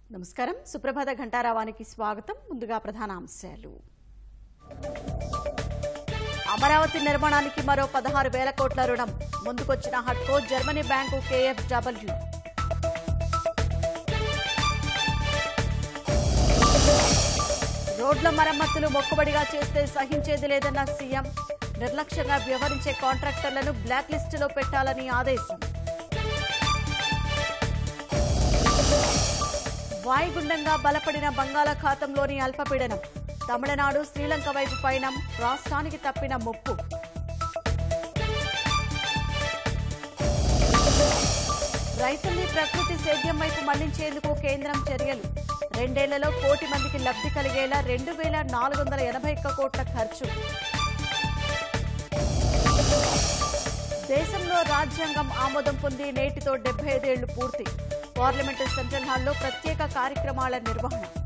నమస్కారం సుప్రభాత ఘంటారావానికి స్వాగతం. ముందుగా ప్రధాన అంశాలు. అమరావతి నిర్మాణానికి మరో 16,000 కోట్ల రుణం. ముందుకొచ్చిన హట్కో జర్మనీ బ్యాంకు KfW. రోడ్ల మరమ్మతులు మొక్కుబడిగా చేస్తే సహించేది లేదన్న సీఎం. నిర్లక్ష్యంగా వ్యవహరించే కాంట్రాక్టర్లను బ్లాక్ లిస్టులో పెట్టాలని ఆదేశం. వాయుగుండంగా బలపడిన బంగాళాఖాతంలోని అల్పపీడనం. తమిళనాడు శ్రీలంక వైపు పయనం. రాష్ట్రానికి తప్పిన ముప్పు. రైతుల్ని ప్రకృతి సేద్యం వైపు మళ్లించేందుకు కేంద్రం చర్యలు. 2 ఏళ్లలో 1 కోటి మందికి లబ్ధి కలిగేలా 2,481 కోట్ల ఖర్చు. దేశంలో రాజ్యాంగం ఆమోదం పొంది నేటితో 75 ఏళ్లు పూర్తి. పార్లమెంటు సెంట్రల్ హాల్లో ప్రత్యేక కార్యక్రమాల నిర్వహణ.